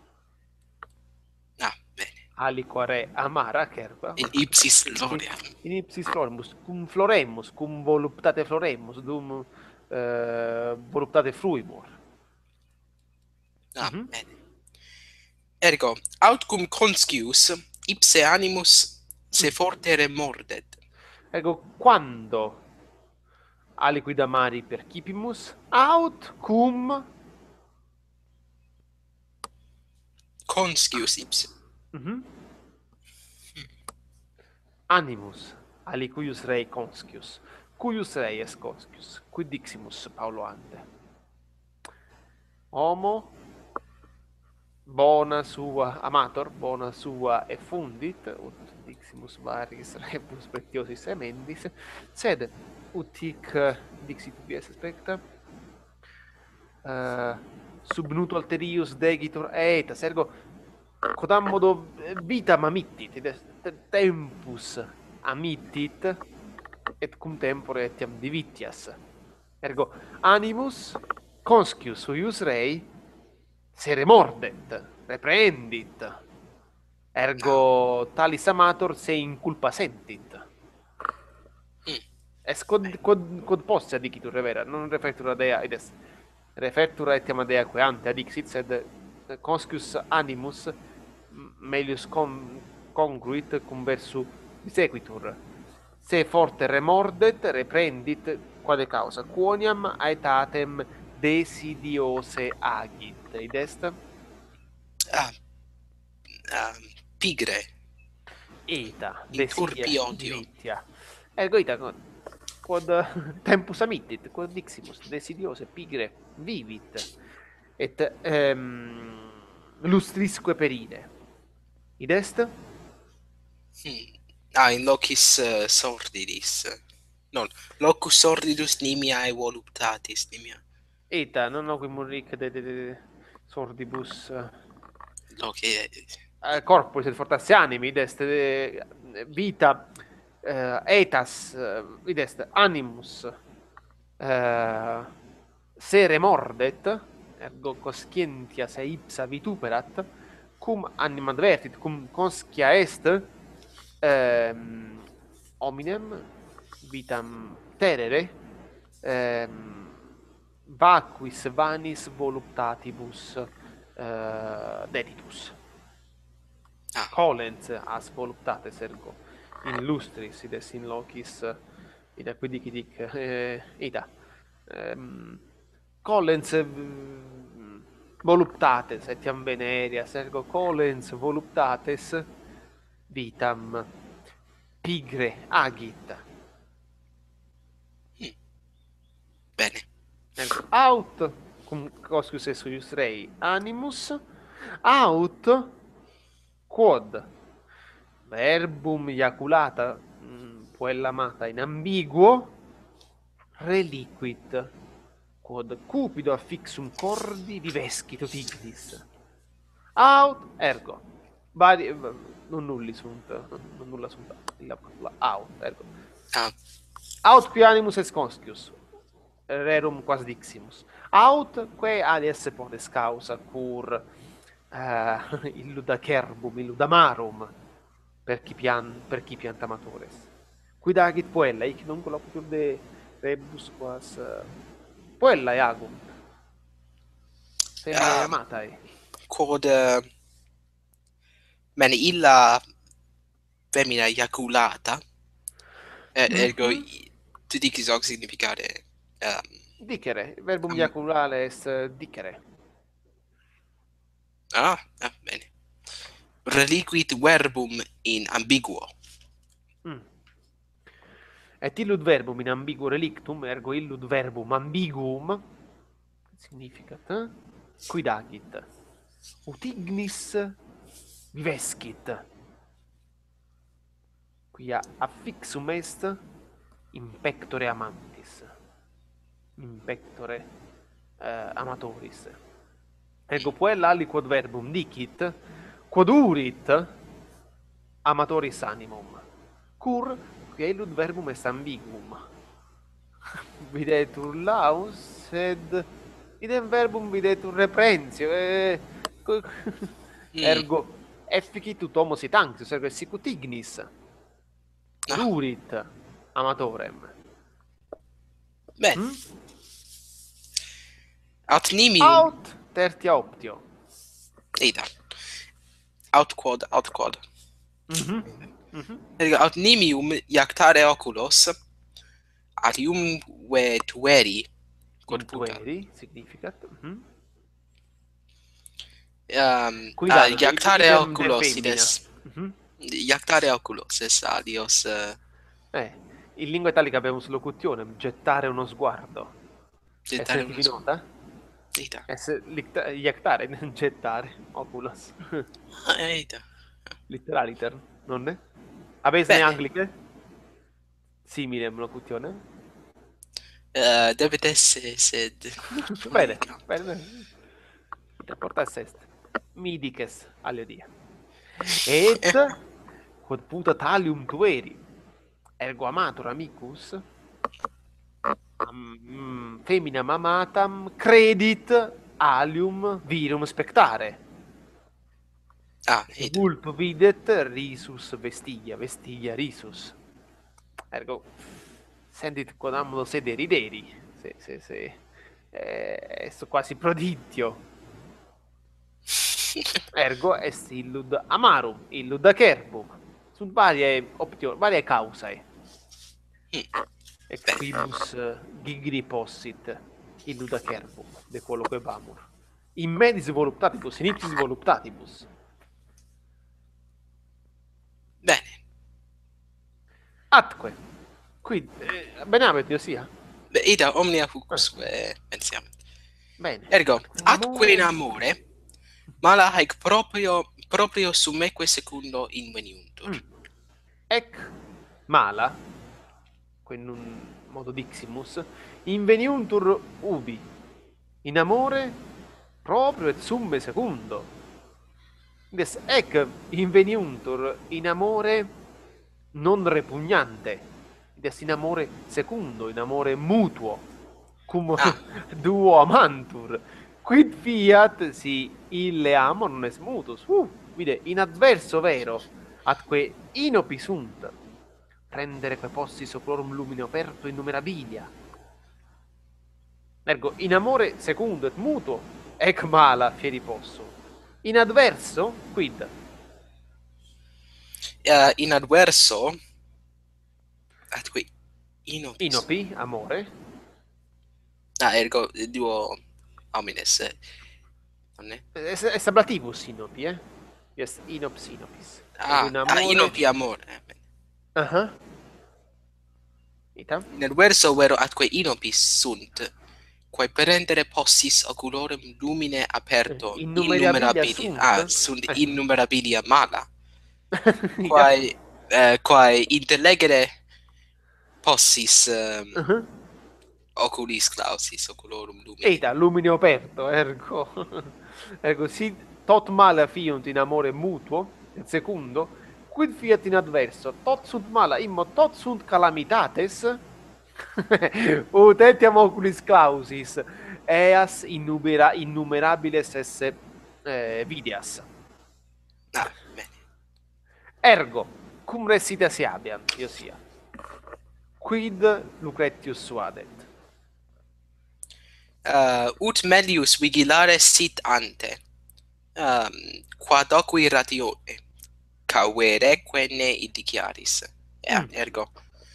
Ah, bene. Aliquare amara acerba. In ipsis floream. In, in ipsis floremus, cum floremus, cum voluptate floremus, dum uh, voluptate fruimur. Ah, Mm-hmm. bene. Ergo, aut cum conscius ipse animus se fortere mordet. Ergo, quando aliquid amari percipimus, aut cum conscius ipse. mm-hmm. Animus alicuius rei conscius. Cuius rei est conscius? Quid diximus Paulo ante? Homo bona sua amator, bona sua effundit, ut diximus varis rebus pretiosis emendis, sed ut hic dixit ubi est aspecta uh, sub nutu alterius degitur aetas, ergo quodam modo vitam amittit, id est tempus amittit, et cum tempore etiam divitias. Ergo animus conscius huius rei sere mordet, reprehendit. Ergo talis amator se in culpa sentit. Es quod, quod, quod posse adicitur revera, non refectura dea, id est refectura etiam dea quae ante adixit, sed conscius animus melius con, congruit cum versu disequitur. Se forte remordet, reprendit, quale causa? Quoniam aetatem desidiose agit. Id est? Ah, ah, pigre. Eta, in desidia, turpiontio. divitia. Ergo ita, quod tempus amitit, quod diximus, desidiose, pigre, vivit, et um, lustrisque peride. Id est? Hmm. Ah, in locis uh, sordidis. Non, locus sordidus nimiae voluptatis nimia. Eta, non loquim muric de, de, de sordibus Loci... uh, corporis et fortasse animi, id est de, vita uh, etas, uh, id est animus uh, sere mordet, ergo conscientia se ipsa vituperat, cum anima advertit, cum conscia est, um, hominem vitam terere, um, vacuis vanis voluptatibus uh, deditus. Ah. Colens as voluptates ergo in lustris id est in locis ida qui dic dic eh, ida um, Collens mm, voluptates etiam venerias ergo Collens voluptates vitam pigre agit. Hmm. Bene. Ergo aut cum coscius est suius rei animus aut quod verbum iaculata mm, puellamata in ambiguo reliquit quod cupido affixum cordi vivescit ut ignis aut ergo vari non nulli sunt non nulla sunt illa aut ergo Ah. aut qui animus est conscius rerum quas diximus aut quae alias potes causa cur uh, illuda cerbum illuda marum percipian percipiant amatores quid agit puella hic nunc locutur de rebus quas uh, puella eagunt feminae Ah. amatae Quod uh, mene illa femina iaculata er, ergo Mhm. tu dicis hoc significare um, dicere verbum am- iaculale est uh, dicere ah, ah bene reliquit verbum in ambiguo. mm. Et illud verbum in ambiguo relictum ergo illud verbum ambiguum significat eh? quid agit ut ignis vivescit quia affixum est in pectore amantis in pectore uh, amatoris ergo puella aliquod verbum dicit quod urit amatoris animum cur quia illud verbum est ambiguum videtur laus sed idem verbum videtur reprensio e... ergo efficit ut homo sit anxius ergo sic ut ignis quod Ah. urit amatorem. Bene. Hmm? Aut nimium Aut tertia optio. ida aut quod aut quod Mhm. Mhm. ergo aut nimium iactare oculos ad iumve tueri quod putat Intueri significat. Mhm. um, Quid uh, ad iactare idem de oculos femina. ides Mhm. iactare oculos es adios uh, Eh, in lingua italica abemus locutionem gettare uno sguardo. gettare Est uno tibi nota? ida Est licta- iactare, gettare oculos. ah, ida Literaliter, nonne? Habes ne bene Angliche? Similem locutionem? uh, debet esse sed Bene, bene, bene. Ita portas est. Mi dices alio dia. Et quod putat alium tueri, ergo amator amicus, am, feminam amatam, credit alium virum spectare. ah Et ida vulp videt risus vestigia, vestigia risus. Ergo, sentit quod amulo sede rideri. Se, se, se. Eh, est quasi prodigio. Ergo est illud amarum, illud acerbum. Sunt variae optio, variae causae. Hmm. Et Bene. quibus uh, gigri possit illud acerbum, de quoque vamur. In medis voluptatibus, in ipsis voluptatibus. Bene. Atque. Qui, eh, bename, Dio sia. Beh, ita omnia Eh, hucusque pensiamo. bene. Ergo, Atque in atque in amore. amore, mala haec proprio, proprio summeque secundo inveniuntur. Mm. Ec mala, in un modo diximus, inveniuntur ubi, in amore proprio et summe secundo. Des ec inveniuntur in amore non repugnante, des in amore secundo, in amore mutuo, cum Ah, duo amantur. Quid fiat si ille amor non est mutus. Uh, vide, in adverso vero, atque inopi sunt, prendere que possi soplorum lumine operto innumerabilia. Ergo, in amore secundo et mutuo, ec mala fieri posso. In adverso, quid? uh, in adverso, atque inopis. Inopi, amore. Ah, ergo, duo homines. eh, Non è? Est, est ablativus inopi, eh? Est inops inopis. Ergo Ah, in ah, amore... inopi amore. eh, bene. Uh-huh. Ita? In adverso vero atque inopis sunt, quae perendere possis oculorem lumine aperto Innumerabilia innumerabili. sunt. Ah, sunt Eh. innumerabilia mala. Ita? Quae, eh, quae intellegere possis um, Uh-huh. oculis clausis oculorum lumine. Ita, lumine operto, ergo. Ergo, si tot mala fiunt in amore mutuo, et secundo, quid fiat in adverso, tot sunt mala, immo tot sunt calamitates, ut etiam oculis clausis, eas innumera, innumerabiles esse eh, videas. Ah, bene. Ergo, cum recita si habeant, io sia. Quid Lucretius suadet? Uh, ut melius vigilare sit ante, um, quad oqui ratione, cavereque ne indiciaris. Yeah, Mm. ergo.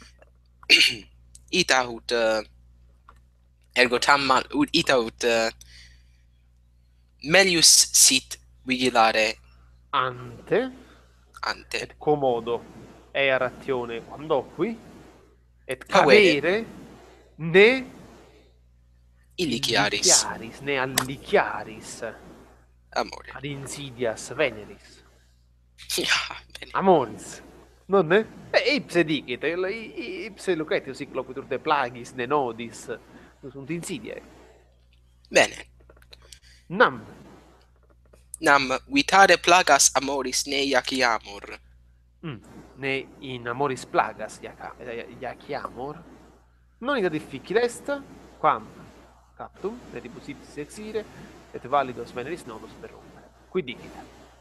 ita ut uh, ergo tam mal ut ita ut uh, melius sit vigilare Ante ante. et commodo ea ratione quando qui et Cavere. cavere ne Indiciaris. indiciaris, ne alliciaris Amore. ad insidias veneris. Ja, bene. Amoris. Non ne? E ipse dicit, il- i- ipse Lucretius sic loquitur de plagis, ne nodis, sunt insidiae. Bene. Nam. Nam vitare plagas amoris ne iaciamur. Mm. Ne in amoris plagas iaca- iaciamur. Non ida difficile est, quam captum, redibus ipsis exire, et validos veneris nodus perrumpere. Qui dicit.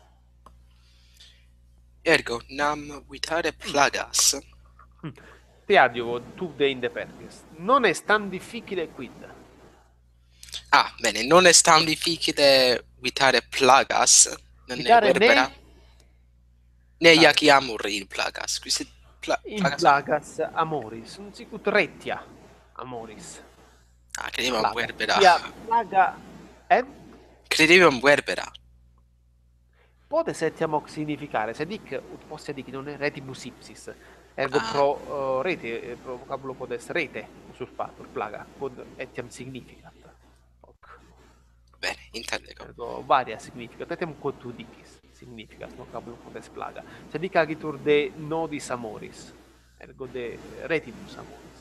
Ergo, nam vitare plagas. Mm. Te adiovo, tu de inde perges. Non est tam difficile quid. Ah, bene, non est tam difficile vitare plagas. Non Vitare ne verbera. ne Ne Ah. iaciamur in plagas. Qui sit pla in plagas. plagas amoris. Sunt sicut retia amoris. Ah, credevam Plaga. verbera. Ia plaga... Eh? Credevam verbera. Potes etiam hoc significare, sed dic, ut possia dic, non è retibus ipsis. Ergo Ah. pro uh, rete, eh, pro vocabulo pod est rete, usurpatur, plaga, pod etiam significat. Hoc. Bene, intellego. Ergo varia significat, etiam quod tu dicis significat, vocabulo pod est plaga. Sed dic agitur de nodis amoris, ergo de retibus amoris.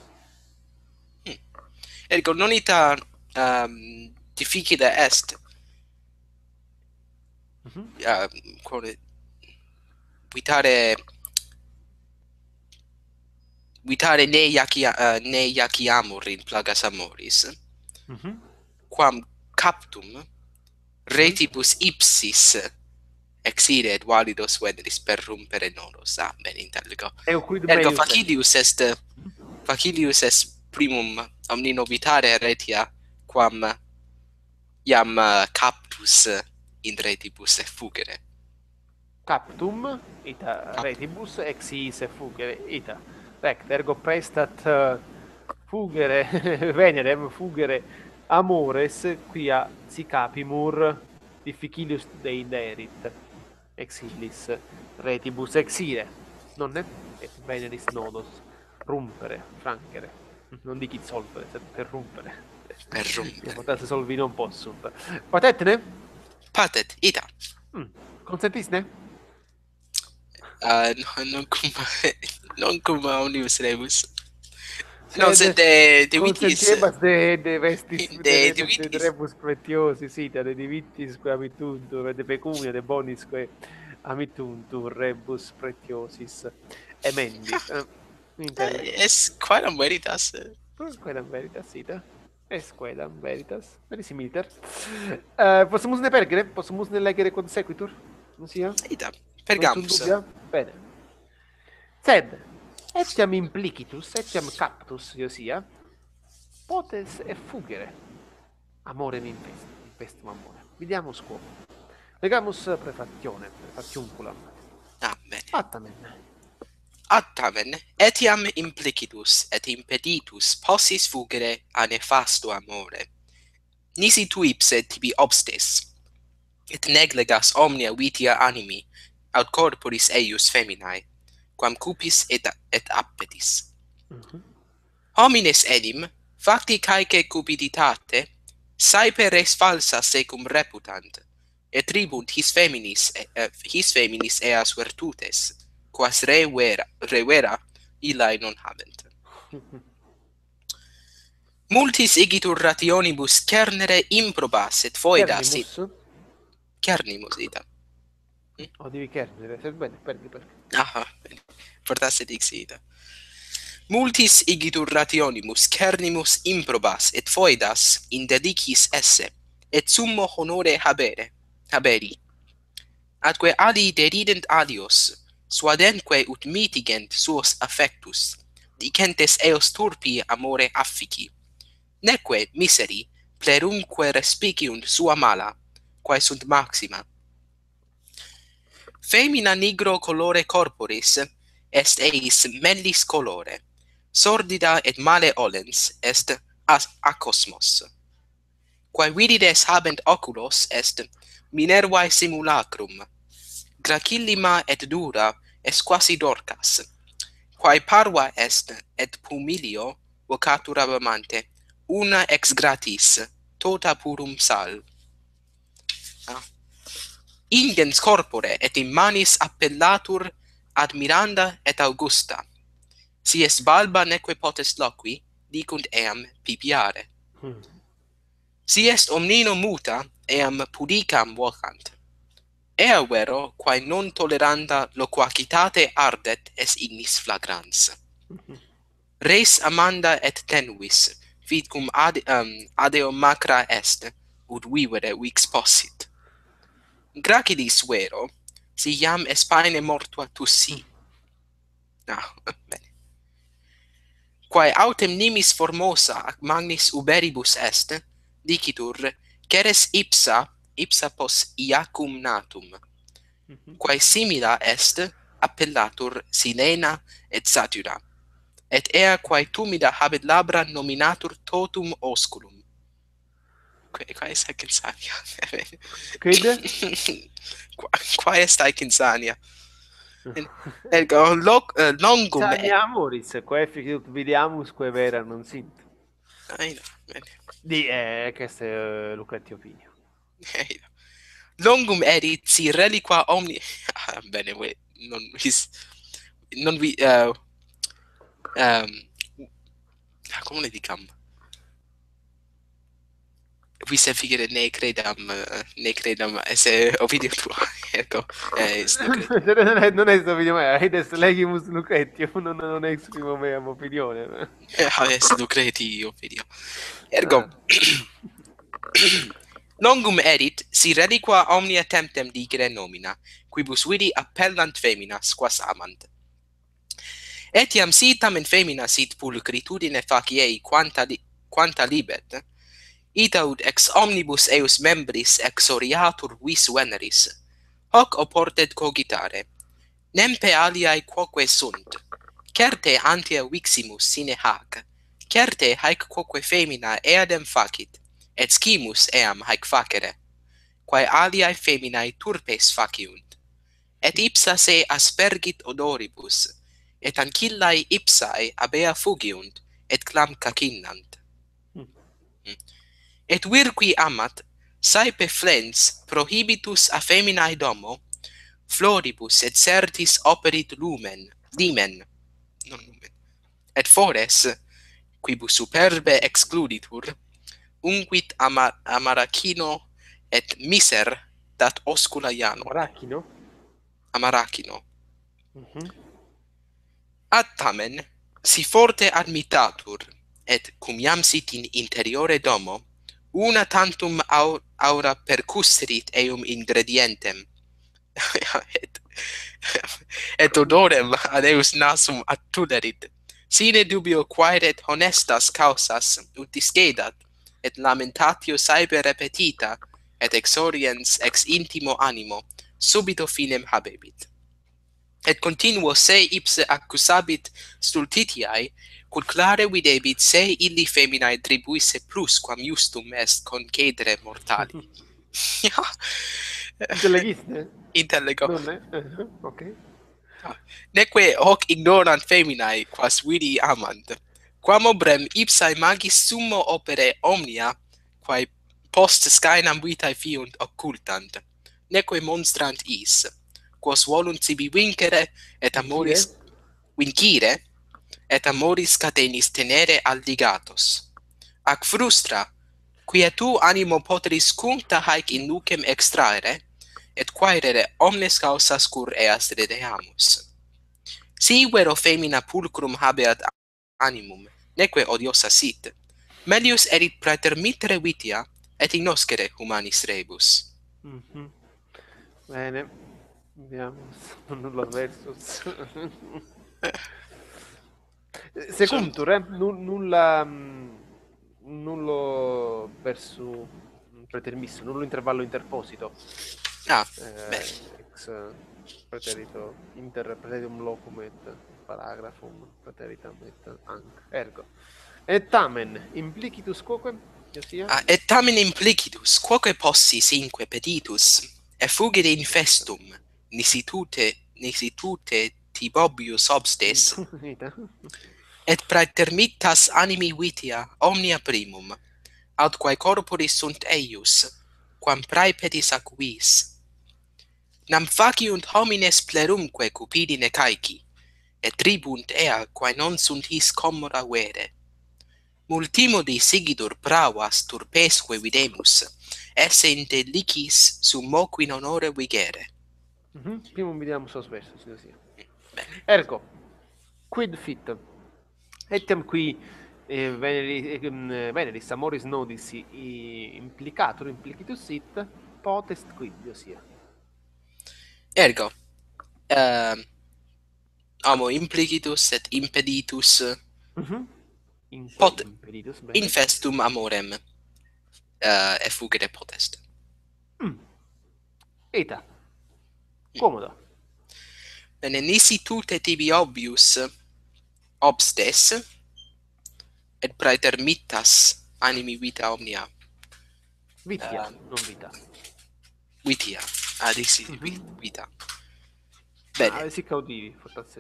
Ergo, non ita um, difficile est Mhm. uh, quod vitare vitare ne iacia, uh, ne iaciamur in plagas amoris, Mhm. quam captum retibus ipsis exire et validos veneris perrumpere nodos. Ah, bene, intellego. Eo quid Ergo meius facilius est facilius est primum omnino vitare retia quam iam uh, captus in retibus effugere. captum, ita Cap- retibus, ex iis fugere, ita. Rect, ergo prestat uh, fugere, venerem, fugere amores, quia si capimur difficilius deinderit, ex illis retibus exire. nonne, et veneris nodos, rumpere, francere, non dicit solvere, sed per rumpere. Per rompere. Potasse solvi non possunt. Patetne? Patet, ita. Mm. Consentisne? Uh, non cum non cum omnibus rebus. Non se de de vitis consentiebas de de vestis de- de, de de, de, vitis. rebus pretiosi, sita, de divitis que amituntur, de pecunia, de bonis que amituntur rebus pretiosis emendit. Eh, Inter Es quaram veritas. quedam veritas, sita. Es quedam veritas. Verisimiliter. Uh, possumus ne pergere? Possumus ne legere consequitur? Non sia? Ita. Non Pergamus. sunt dubia? Bene. Sed, etiam implicitus, etiam captus, io sia, potes effugere. Amore infestum, infestum amore. Vidiamus quo. Legamus prefatione, prefatiunculam. Ah, bene. Attamen. Attamen, etiam implicitus et impeditus possis fugere a nefasto amore. Nisi tu ipse tibi obstes, et neglegas omnia vitia animi, aut corporis eius feminae, quam cupis et, et appetis. Mhm. Homines enim, facti caeque cupiditate, saepe res falsa secum reputant, et tribunt his feminis, eh, his feminis eas virtutes, quas re vera, re vera illae non habent. Multis igitur rationibus cernere improbas et foedas in Cernimus. cernimus ita. O devi cernere, se bene, perdi, perdi. Aha, bene. Fortasse dixi ita. Multis igitur rationimus cernimus improbas et foedas in dedicis esse, et summo honore habere, haberi. Atque ali derident alios, suadenque ut mitigent suos affectus, dicentes eos turpi amore affici, neque miseri plerumque respiciunt sua mala, quae sunt maxima. Femina nigro colore corporis est eis mellis colore, sordida et male olens est as acosmos. Quae vidides habent oculos est Minervae simulacrum, gracillima et dura est quasi Dorcas, quae parva est et pumilio vocatur abamante, una ex gratis, tota purum sal. Ah. Ingens corpore et in manis appellatur admiranda et augusta. Si est balba neque potest loqui, dicunt eam pipiare. Hmm. Si est omnino muta, eam pudicam vocant. Ea vero, quae non toleranda loquacitate ardet es ignis flagrans. Res amanda et tenuis, vid cum ad, um, adeo macra est, ut vivere vix possit. Gracidis vero, si iam espaine mortua tussi. Ah, bene. Quae autem nimis formosa ac magnis uberibus est, dicitur, ceres ipsa, ipsa pos iacum natum. Quae simila est, appellatur Silena et Satyra, et ea quae tumida habet labra nominatur totum osculum. Quae, quae est haec insania? Quid? Quae est haec insania? Ergo loc, uh, longum... Insania amoris, quae efficiut videamus quae vera non sint. Aina, bene. Di, eh, che est uh, Lucretio Pinio. Aina. Longum erit si reliqua omni... Ah, bene, we, non vis... Non vi... Uh, um, come le dicam? Vis efficere ne credam, uh, ne credam, esse Ovidio tuo, ecco, eh, est Lucretio. non è, non è sto video mea, ed est legimus Lucretio, non, non exprimo meam opinione. Eh, est Lucreti, Ovidio. Ergo... Longum erit si reliqua omnia temptem dicere nomina, quibus vidi appellant feminas quas amant. Etiam si tamen femina sit pulcritudine faciei quanta, li, quanta libet, ita ut ex omnibus eius membris exoriatur vis veneris, hoc oportet cogitare, nempe aliae quoque sunt, certe antia viximus sine hac, certe haec quoque femina eadem facit, et scimus eam haec facere, quae aliae feminae turpes faciunt, et ipsa se aspergit odoribus, et ancillae ipsae abea fugiunt, et clam cacinant. Mm. Et virqui amat, saepe flens prohibitus a feminae domo, floribus et certis operit lumen, limen, non lumen, et fores, quibus superbe excluditur, unquit ama amaracino et miser dat oscula ianum. Arachino? Amaracino. Mhm. Ad tamen, si forte admitatur, et cum iam sit in interiore domo, una tantum au, aura percusserit eum ingredientem, et, et odorem ad eus nasum attulerit, sine dubio quaeret honestas causas ut discedat, et lamentatio saepe repetita, et exoriens ex intimo animo, subito finem habebit. Et continuo se ipse accusabit stultitiae, quod clare videbit se illi feminae tribuisse plus quam justum est concedere mortali. Ja. Intellegiste? Intellego. Non è? Eh, ok. Neque hoc ignorant feminae quas vidi amant, quam obrem ipsae magis summo opere omnia, quae post scaenam vitae fiunt occultant, neque monstrant is, quos volunt sibi vincere et amoris vincire, et amoris catenis tenere alligatos. Ac frustra, quia tu animo poteris cuncta haec in lucem extraere, et quaerere omnes causas cur eas redeamus. Si vero femina pulcrum habeat animum, neque odiosa sit, melius erit praetermittere vitia, et ignoscere humanis rebus. Mhm. Bene. Vediamo. Nulla versus. Secuntur, eh? Nu- nulla... mm, nullo verso pretermisso, nullo intervallo interposito. Ah, Eh, bene. ex praeterito inter praeteritum locum et paragraphum praeteritam et anc. Ergo. Et tamen implicitus quoque, iosia? Ah, et tamen implicitus, quoque possi sinque peditus, effugere infestum, nisitute, nisitute tibobius obstes, Ita. et praetermittas animi vitia omnia primum, aut quae corporis sunt eius, quam praepetis acuis. Nam faciunt homines plerumque cupidine caeci, et tribunt ea quae non sunt his commoda vere. Multimodi sigidur pravas turpesque videmus, esse inte licis sum moquin honore vigere. Mhm. Primum videamus os versus, iosia. Bene. Ergo, quid fit? Etiam qui eh, veneris, eh, veneris amoris nodis i- implicatur implicitus sit, potest quid, iosia. Ergo, uh, amo implicitus et impeditus Mhm. Inque pot impeditus, bene. infestum amorem uh, effugere potest. Mm. Ita. Comodo. Bene, nisi tute tibi obvius obstes, et praetermittas animi vita omnia. Vitia, Uh, non vita. vitia, ad isi Mhm. vita. Ah, Bene. sic audivi, fortasse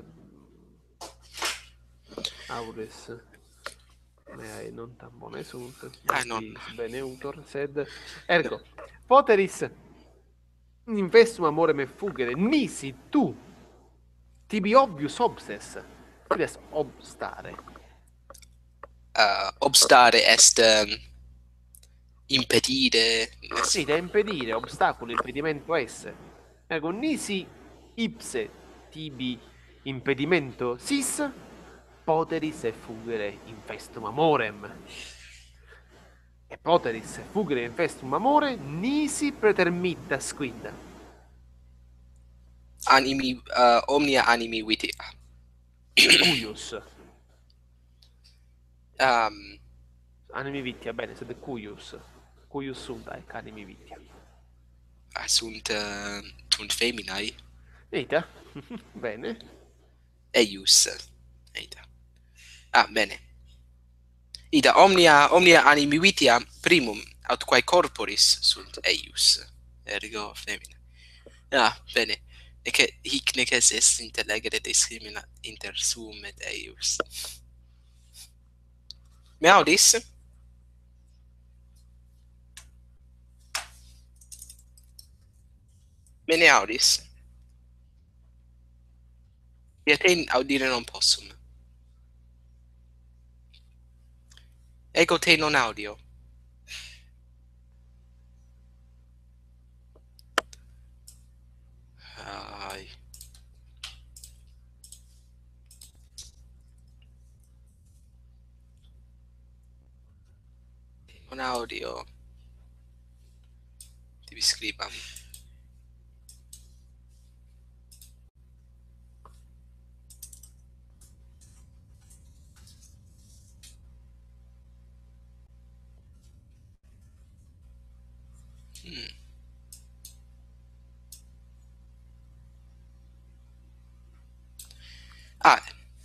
aures meae non tam bone sunt, Ah, non. quis bene utor, sed ergo, poteris infestum amorem effugere, nisi tu tibi obvius obses, quid est obstare? Uh, obstare est um, impedire. Sì, da impedire, ostacolo, impedimento esse. Ergo, nisi ipse tibi impedimento sis, poteris effugere infestum amorem. E poteris effugere infestum amore, nisi pretermittas quid. Animi, uh, omnia animi vitia. Cuius. Um, Animi vitia, bene, sed cuius. Cuius sunt aec animi vitia. sunt, uh, sunt feminae, Ita? Bene. eius. Eita. Ah, bene. Ida, omnia, omnia animi vitia primum, aut quae corporis sunt eius. Ergo femina. Ah, bene. e che hic neces est intellegere discrimina inter suum et eius. Me audis? Me ne audis? Io te audire non possum. Ego te non audio. Ai. Non audio. Devi scrivam. Hmm. Ah.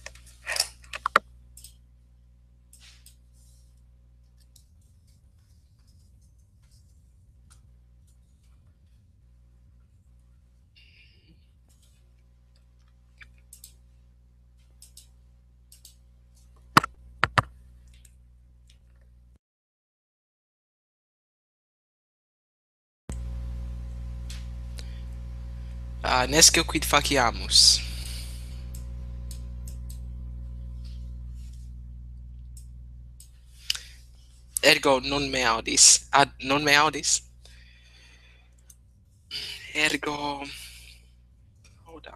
Ah, nescio quid faciamus. Ergo non me audis. Ad non me audis? Ergo audam.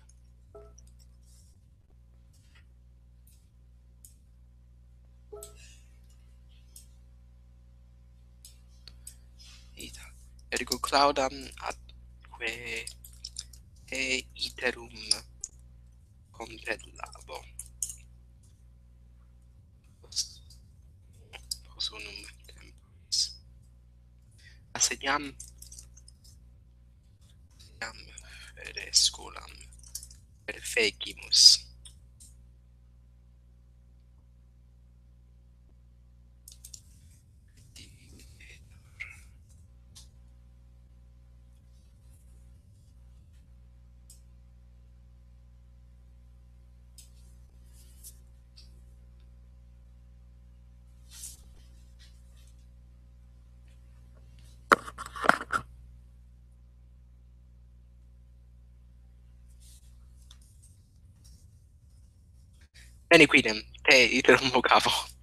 Ita. Ergo claudam atque e iterum compellabo. Post, post unum temporis. Assediam jam fere scolam perfecimus. Bene quidem, te iterum vocavo.